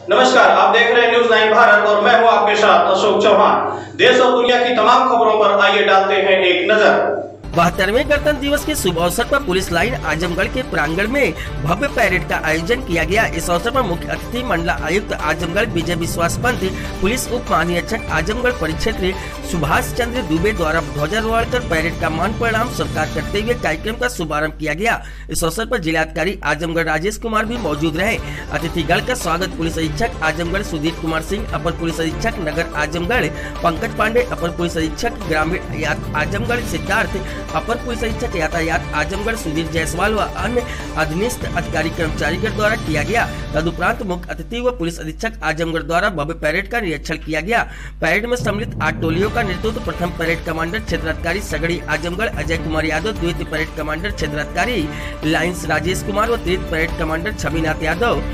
नमस्कार, आप देख रहे हैं न्यूज़ 9 भारत और मैं हूं आपके साथ अशोक चौहान। देश और दुनिया की तमाम खबरों पर आइए डालते हैं एक नजर। 72वें गणतंत्र दिवस के शुभ अवसर पर पुलिस लाइन आजमगढ़ के प्रांगण में भव्य पैरेड का आयोजन किया गया। इस अवसर पर मुख्य अतिथि मंडला आयुक्त आजमगढ़ विजय विश्वास पंत, पुलिस उप महानिरीक्षक आजमगढ़ परिक्षेत्र सुभाष चंद्र दुबे द्वारा ध्वजारोहण कर परेड का मान प्रणाम स्वीकार करते हुए कार्यक्रम का शुभारंभ किया गया। इस अवसर पर जिलाधिकारी आजमगढ़ राजेश कुमार भी मौजूद रहे। अतिथिगण का स्वागत पुलिस अधीक्षक आजमगढ़ सुधीर कुमार सिंह, अपर पुलिस अधीक्षक नगर आजमगढ़ पंकज पांडे, अपर पुलिस अधीक्षक ग्रामीण आजमगढ़ सिद्धार्थ, अपर पुलिस अधीक्षक यातायात आजमगढ़ सुधीर जायसवाल व अन्य अधीनस्थ अधिकारी कर्मचारीगण द्वारा किया गया। तदुपरांत मुख्य अतिथि व पुलिस अधीक्षक आजमगढ़ द्वारा भव्य परेड का निरीक्षण किया गया। परेड में सम्मिलित 8 टोलियों का नेतृत्व प्रथम परेड कमांडर क्षेत्राधिकारी सगड़ी आजमगढ़ अजय कुमार यादव, द्वितीय परेड कमांडर क्षेत्राधिकारी लाइन्स राजेश कुमार व तृतीय parade commander Chhavinath Yadav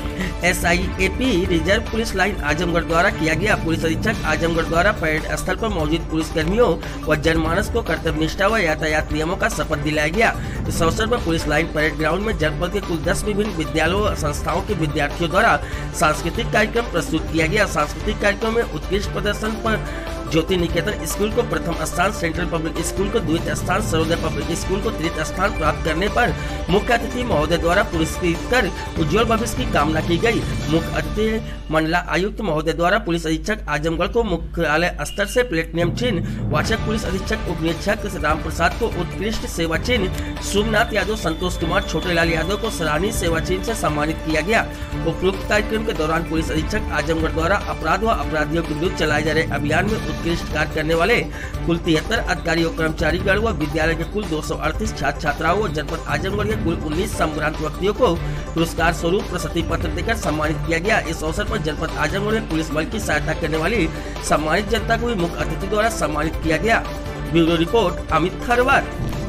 SIAP reserve police line Azamgarh द्वारा किया गया। पुलिस अधीक्षक आजमगढ़ द्वारा परेड स्थल पर मौजूद पुलिस कर्मियों व जनमानस को कर्तव्य निष्ठा व यातायात नियमों का शपथ दिलाया गया। इस अवसर पर पुलिस लाइन परेड ग्राउंड में जनपद के कुल 10 विभिन्न विद्यालयों व संस्थाओं के विद्यार्थियों द्वारा सांस्कृतिक कार्यक्रम प्रस्तुत किया गया। सांस्कृतिक कार्यक्रम में उत्कृष्ट प्रदर्शन पर ज्योति निकेतन स्कूल को प्रथम स्थान, सेंट्रल पब्लिक स्कूल को द्वितीय स्थान, सर्वोदय पब्लिक स्कूल को तृतीय स्थान प्राप्त करने पर मुख्य अतिथि महोदय द्वारा पुरस्कृत कर उज्जवल भविष्य की कामना की गई। मुख्य अतिथि मंडला आयुक्त महोदय द्वारा पुलिस अधीक्षक आजमगढ़ को मुख्यालय स्तर से प्लेटिनम चिन्ह, वाचक पुलिस अधीक्षक उप निरीक्षक राम प्रसाद को उत्कृष्ट सेवा चिन्ह, सोमनाथ यादव, संतोष कुमार, छोटेलाल यादव को सराहनीय सेवा चिन्ह से सम्मानित किया गया। उपरोक्त कार्यक्रम के दौरान पुलिस अधीक्षक आजमगढ़ द्वारा अपराध व अपराधियों के विरुद्ध चलाए जा रहे अभियान में उत्कृष्ट कार्य करने वाले कुल 73 अधिकारी और कर्मचारीगण व विद्यालय के कुल 238 छात्र छात्राओं व जनपद आजमगढ़ के कुल 19 संभ्रांत व्यक्तियों को पुरस्कार स्वरूप प्रशस्ति पत्र देकर सम्मानित किया गया। इस अवसर पर जनपद आजमगढ़ में पुलिस बल की सहायता करने वाली सम्मानित जनता को भी मुख्य अतिथि द्वारा सम्मानित किया गया। Bureau report Amit Kharwar.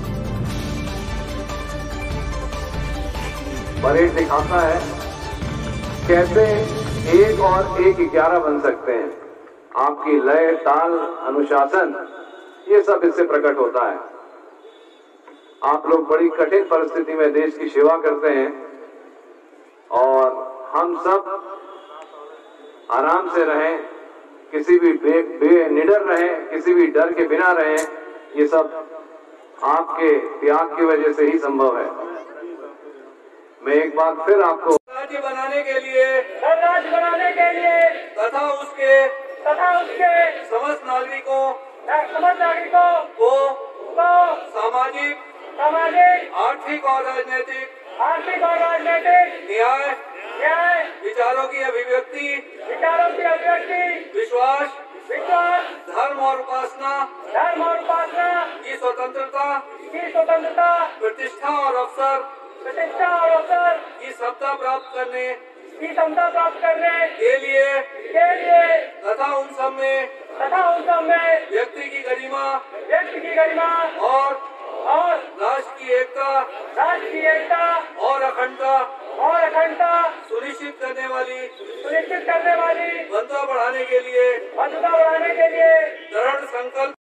Parade दिखाता है कैसे 1 और 1 11 बन सकते हैं। आपकी लय, ताल, अनुशासन, ये सब इससे प्रकट होता है। आप लोग बड़ी कठिन परिस्थिति में देश की सेवा करते हैं और हम सब आराम से रहें, किसी भी निडर रहें, किसी भी डर के बिना रहें। ये सब आपके त्याग की वजह से ही संभव है। मैं एक बार फिर आपको राज्य बनाने के लिए तथा उसके समस्त नागरिकों को सामाजिक, आर्थिक और राजनीतिक न्याय, विचारों की अभिव्यक्ति, विश्वास, धर्म और उपासना की स्वतंत्रता, प्रतिष्ठा और अवसर की क्षमता प्राप्त करने के लिए तथा उन सब में व्यक्ति की गरिमा और राष्ट्र की एकता और अखंडता सुनिश्चित करने वाली बंधुता बढ़ाने के लिए दृढ़ संकल्प